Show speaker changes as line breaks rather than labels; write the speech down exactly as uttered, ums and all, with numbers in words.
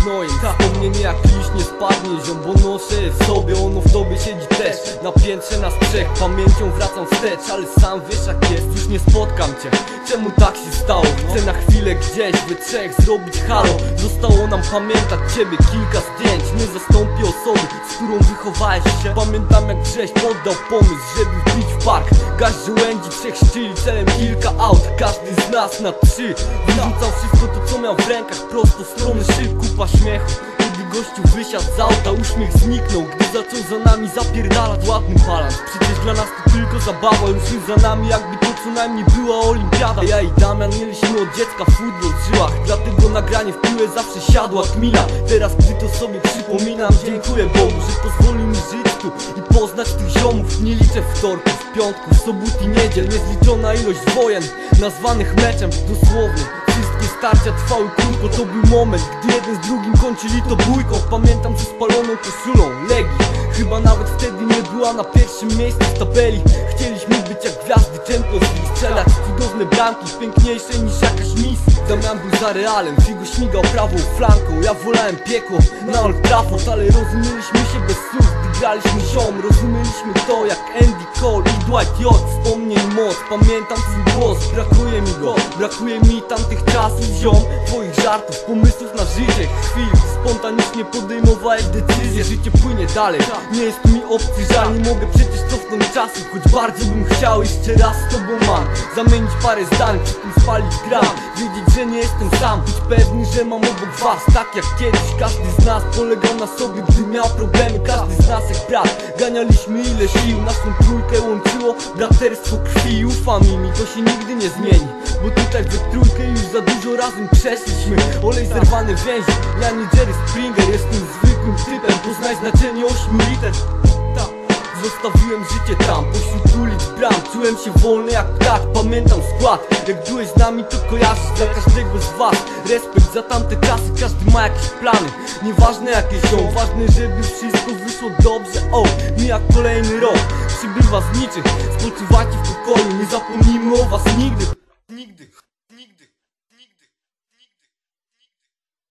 gnojem. Wspomnienie jak liść nie spadnie, ziom, bo noszę je w sobie. Ono w tobie siedzi też, na piętrze nas trzech. Pamięcią wracam wstecz, ale sam wiesz jak jest. Już nie spotkam cię, czemu tak się stało? Chcę na chwilę gdzieś, we trzech zrobić halo. Zostało nam pamiętać ciebie, kilka zdjęć nie zastąpi osoby, z którą wychowałeś się. Pamiętam jak Grześ poddał pomysł, żeby wbić w park. Gaś żołędzi, trzech szczyli, celem kilka aut. Każdy z nas na trzy wyrzucał wszystko to co miał w rękach, prosto w stronę szyb, kupa śmiechu. Kiedy gościu wysiadł z auta, uśmiech zniknął, gdy zaczął za nami zapierdalać ładny balans. Przecież dla nas to tylko zabawa, ruszył za nami jakby to co najmniej była olimpiada. Ja i Damian mieliśmy od dziecka futbol w żyłach, dlatego nagranie w piłę zawsze siadła kmina. Teraz gdy to sobie przypominam, dziękuję Bogu, że pozwolił mi żyć tu i poznać tych ziomów. Nie liczę wtorków, piątków, sobót i niedziel, niezliczona ilość wojen nazwanych meczem, dosłownie. Wszystkie starcia trwały krótko, to był moment, gdy jeden z drugim kończyli to bójką. Pamiętam ze spaloną koszulą Legii, chyba nawet wtedy nie była na pierwszym miejscu w tabeli. Chcieliśmy być jak gwiazdy Champions League, strzelać cudowne bramki, piękniejsze niż jakaś miss. Damian był za Realem, Figo śmigał prawą flanką, ja wolałem piekło na Old Trafford, ale rozumieliśmy się bez słów, gdy graliśmy ziom. Rozumieliśmy to jak Andy Cole i Dwight York. Wspomnień moc, pamiętam twój głos, brakuje mi go, brakuje mi tamtych czasów ziom. Twoich żartów, pomysłów na życie, chwil, spontanicznie podejmowałeś decyzje. Życie płynie dalej, nie jest mi obcy żal, nie mogę przecież cofnąć czasu, choć bardzo bym chciał. Jeszcze raz z tobą mam zamienić parę zdań, przy tym spalić gram, wiedzieć, że nie jestem sam, być pewny, że mam obok was, tak jak kiedyś. Każdy z nas polegał na sobie, gdy miał problemy, każdy z nas jak brat. Ganialiśmy ile sił, naszą trójkę łączyło braterstwo krwi. Ufam mi, to się nigdy nie zmieni, bo tutaj we trójkę już za dużo razem przeszliśmy. Olej zerwane więzi, ja nie Jerry Springer, jestem zwykłym typem, poznaj znaczenie ośmiu liter. Zostawiłem życie tam, pośród ulic, bram, czułem się wolny jak ptak. Pamiętam skład, jak byłeś z nami to kojarzysz. Dla każdego z was respekt za tamte czasy, każdy ma jakieś plany, nieważne jakie są, ważne żeby wszystko wyszło dobrze. O, mija kolejny rok, przybywa z niczych, spoczywacie w pokoju, nie zapomnimy o was nigdy.